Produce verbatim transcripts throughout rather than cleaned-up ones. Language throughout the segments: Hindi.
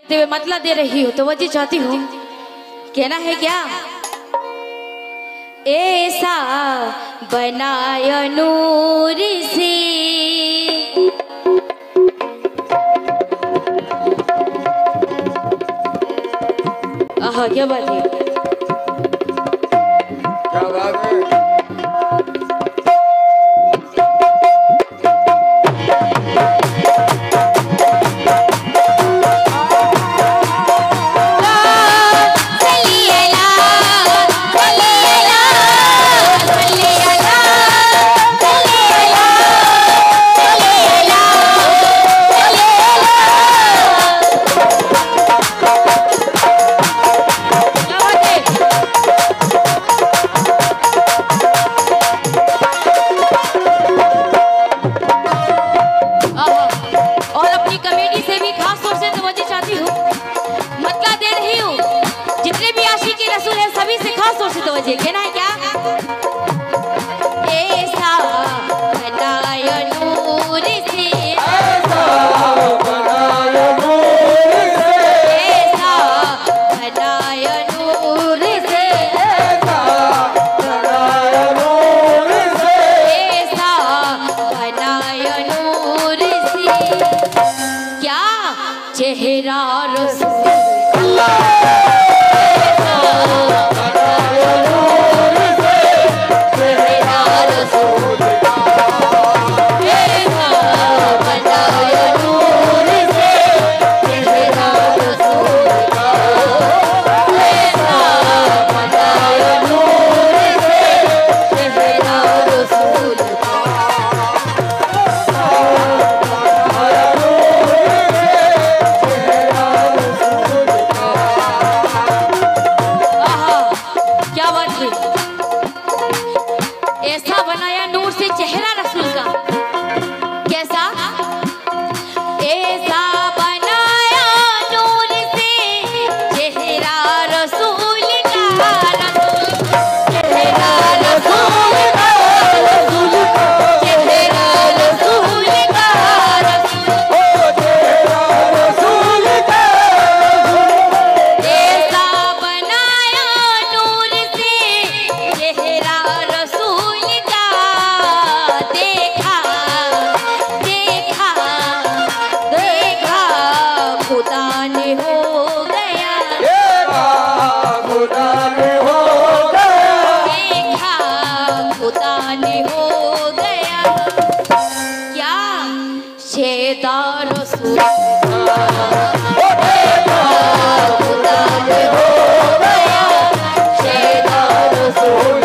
देखते हुए मतलब दे रही हो तो वजह चाहती हूँ, कहना है क्या? ऐसा बनाया नूर से आहा, क्या बात है, क्या बात है। कहना है क्या? ऐसा बनाया नूर से, ऐसा बनाया नूर से, ऐसा बनाया नूर से, ऐसा बनाया नूर से, ऐसा बनाया नूर से, क्या चेहरा रसूल अल्लाह। ऐसा बनाया नूर से चेहरा रसूल का, कैसा? ऐसा बनाया नूर से चेहरा रसूल का, चेहरा रसूल का, चेहरा रसूल का, चेहरा रसूल का। ऐसा बनाया नूर से चेहरा रसूल का, देखा देखा देखा खुदा ने हो गया, देखा खुदा ने हो गया, देखा खुदा ने हो गया, क्या शेदा रसूल देखा खुदा ने हो गया, शेदा रसूल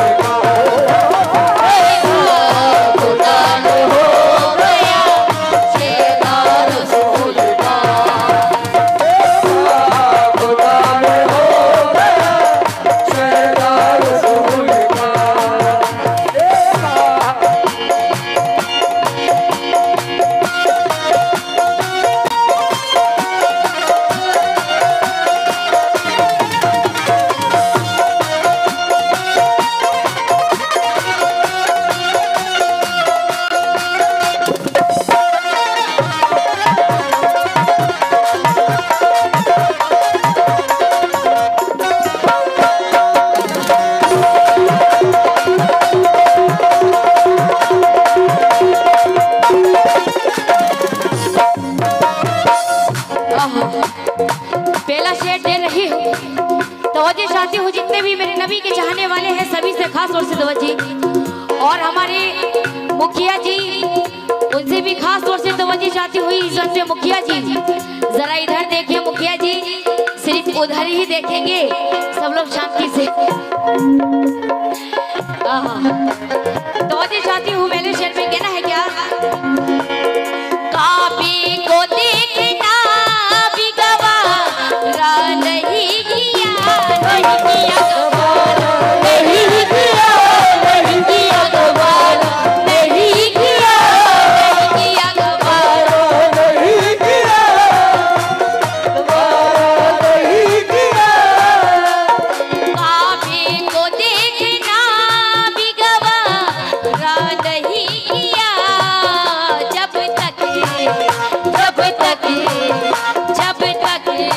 पहला शेर दे रही हूँ, तवज्जो चाहती हूँ जितने भी मेरे नबी के चाहने वाले हैं सभी से खास तौर से तवज्जो, और हमारे मुखिया जी उनसे भी खास तौर से तवज्जो चाहती हुई इज्जत से मुखिया जी जरा इधर देखिए, मुखिया जी सिर्फ उधर ही देखेंगे, सब लोग शांति से। तवज्जो चाहती हूँ मेरे शेर में, कहना है क्या? काबे को देखना भी गवारा नहीं किया, नहीं किया गवारा, नहीं किया, नहीं किया गवारा, नहीं किया, नहीं किया गवारा, नहीं किया गवारा, नहीं किया। काबे को देखना भी गवारा नहीं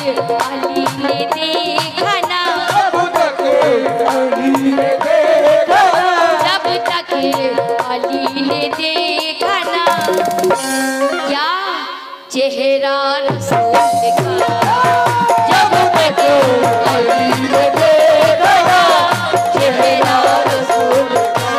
अली ने देखा ना, जब तक अली ने देखा, जब तक अली ने देखा ना, क्या चेहरा रसूल का, जब तक अली ने देखा ना, चेहरा रसूल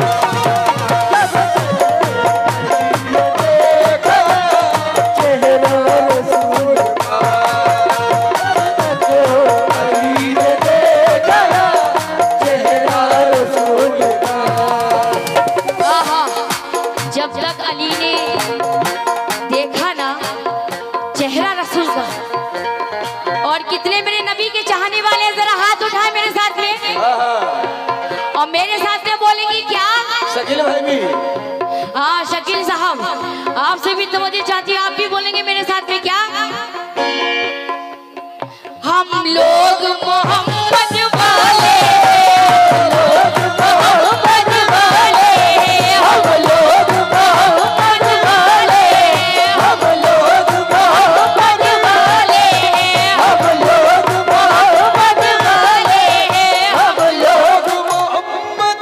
शकील भाई भी, हाँ शकील साहब आपसे भी तवज्जो चाहती हूँ, आप भी बोलेंगे मेरे साथ में क्या? हम लोग मोहम्मद वाले, मोहम्मद वाले, हम लोग मोहम्मद वाले, हम लोग मोहम्मद वाले, हम लोग मोहम्मद वाले, हम लोग मोहम्मद।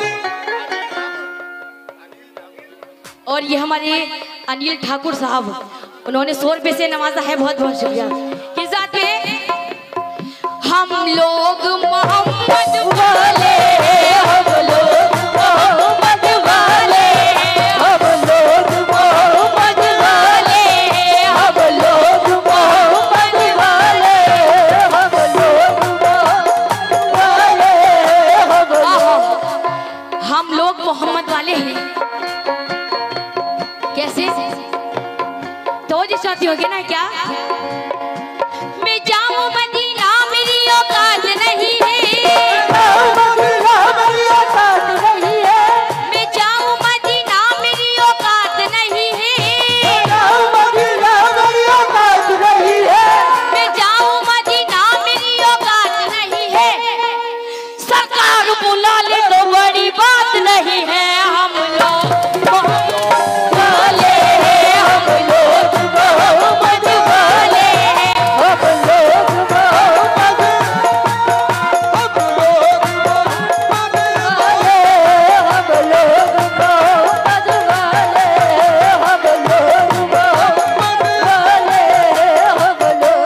और ये हमारे अनिल ठाकुर साहब, उन्होंने सौ रुपए से नवाजा है, बहुत बहुत शुक्रिया। किस बात पे? हम लोग मोहम्मद वाले, हम लोग मोहम्मद वाले, हम लोग मोहम्मद वाले, हम लोग मोहम्मद वाले, हम लोग मोहम्मद वाले, हम लोग मोहम्मद वाले हैं। कैसे? तो जी साथी हो गया ना क्या? मैं जाऊं मदीना मेरी औकात नहीं है, मेरी औकात नहीं है, मैं जाऊं मदीना मेरी औकात नहीं है, मदीना मेरी औकात नहीं है, मैं जाऊं मदीना मेरी औकात नहीं है, सरकार बुला ले तो बड़ी बात नहीं है। हम लोग मोहम्मद वाले, हम लोग मोहम्मद वाले, हम लोग मोहम्मद, हम लोग मोहम्मद वाले, हम लोग मोहम्मद वाले, हम लोग मोहम्मद वाले, हम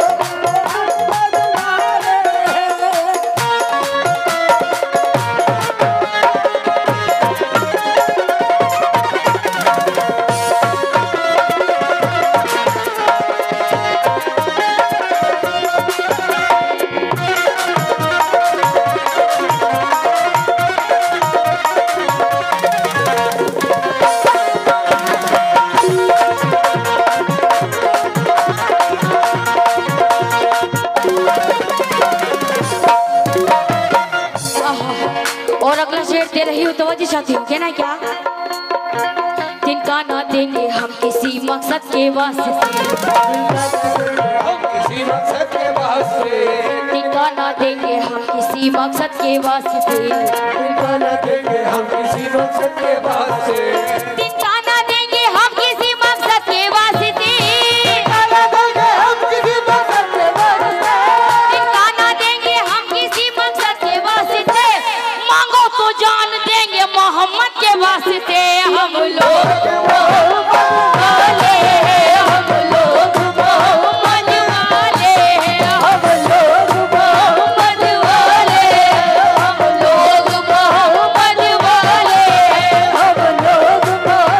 और अगला शेर दे रही हूँ तो साथी हो ना क्या? तिनका ना देंगे हम किसी मकसद के वास्ते, हम किसी मकसद के वास्ते, तिनका ना देंगे हम किसी मकसद के वास्ते, तिनका न देंगे हम किसी मकसद के वास्ते, तिनका ना देंगे हम किसी मकसद के वास्ते, तिनका न देंगे हम किसी मकसद के वास्ते, तिनका ना देंगे हम किसी मकसद के वास्ते, मांगो तो जान देंगे मोहम्मद के वास्ते। हम लोग वाले, हम लोग मोहम्मद वाले, हम लोग मोहम्मद वाले, हम लोग मोहम्मद वाले, हम लोग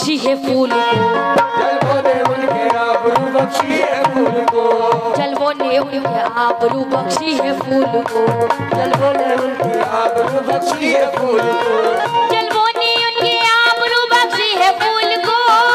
बख्शी है फूल को, जलवों ने उनके आबरू बख्शी है फूल को, जलवों ने उनके आबरू बख्शी है फूल को, जलवों ने उनके आबरू बख्शी है फूल को, जलवों ने उनके आबरू बख्शी है फूल को,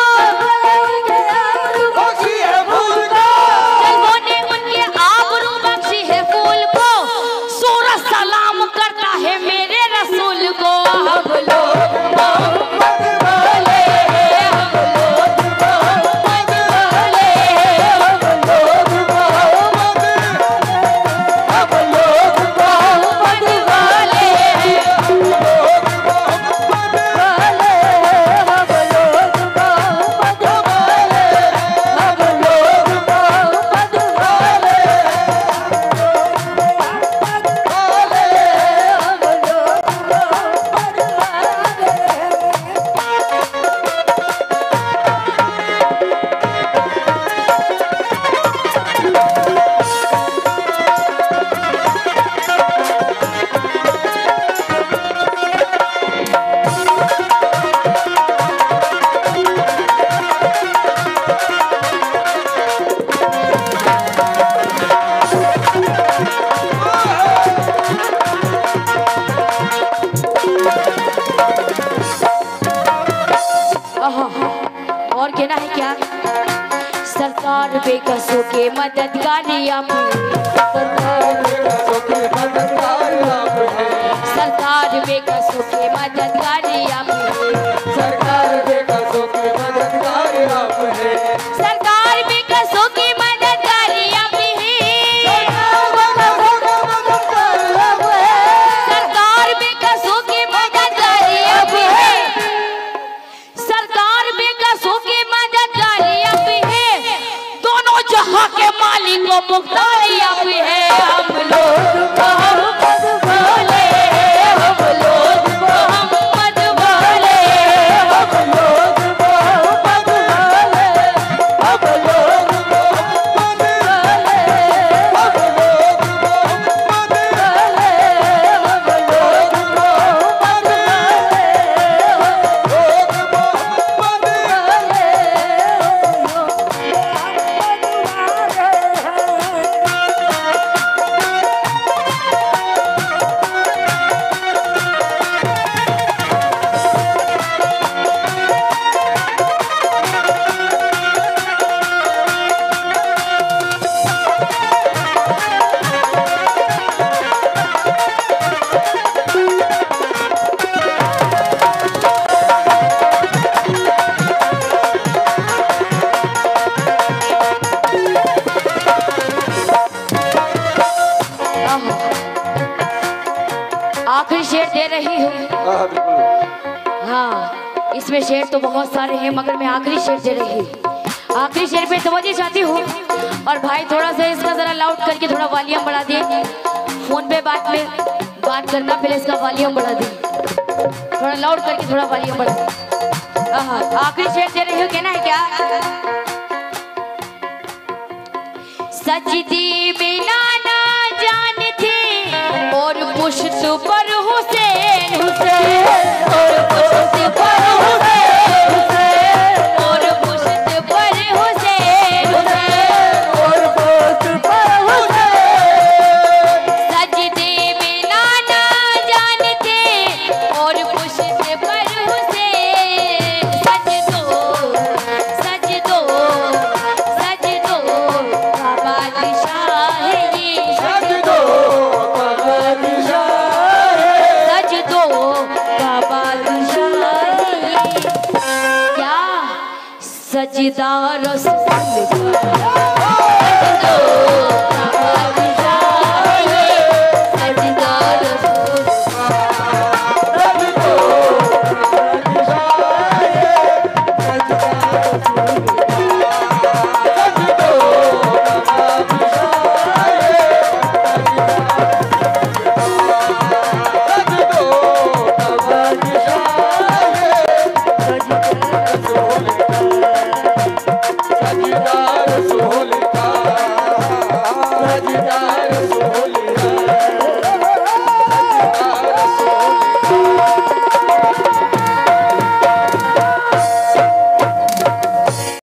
बख्शी है फूल को, जलवों ने उनके आबरू बख्शी है फूल को। सूरज सलाम करता है मेरे रसूल को। हम लोग मोहम्मद वाले, हम लोग मोहम्मद वाले, हम लोग मोहम्मद, हम लोग मोहम्मद वाले, लोग मोहम्मद वाले, हम लोग मोहम्मद वाले, हम लोग मोहम्मद वाले, और कहना है क्या? सरकार बेकसों के मददगारी आप सरकार बेकसों के मददगार आप हैं, सरकार बेकसों के मददगारी आप सरकार बेकसों के मददगार आप हैं, सरकार बेकसों की मददगारी आप सरकार बेकसों की मददगारी आप सरकार बेकसों की मददगारी आप है, दोनों जहां के मालिक को मुख्तारी आप है। हम लोग मोहम्मद वाले, हम लोग मोहम्मद वाले, हम लोग मोहम्मद वाले, हम लोग मोहम्मद वाले, हम लोग मोहम्मद वाले, हम लोग मोहम्मद आखिरी शेर दे रही हूँ। हाँ बिल्कुल। हाँ, इसमें शेर तो बहुत सारे हैं मगर मैं आखिरी शेर दे रही हूँ। आखिरी शेर पे तवज्जो चाहती हूँ और भाई थोड़ा सा इसका जरा लाउड करके थोड़ा वॉल्यूम बढ़ा दिए। फोन पे बात में बात करना, पहले इसका वॉल्यूम बढ़ा दिए, थोड़ा लाउड करके थोड़ा वॉल्यूम बढ़ा दिए। हाँ, आखिरी शेर दे रही हूँ। कहना है क्या? सजदी बिना ना जान थे और पुश्त पर हुसैन हुसैन और पुश्त पर हुसैन हुसैन और पुश्त पर हुसैन हुसैन और पुश्त पर हुसैन, सजदे बिना ना जानते और पुश्त पर हुसैन। सजदो सजदो सजदो का बादशाह है ये, सजदो का बादशाह है, सजदो का बादशाह है ये। क्या सजदा रसूल का, सजदो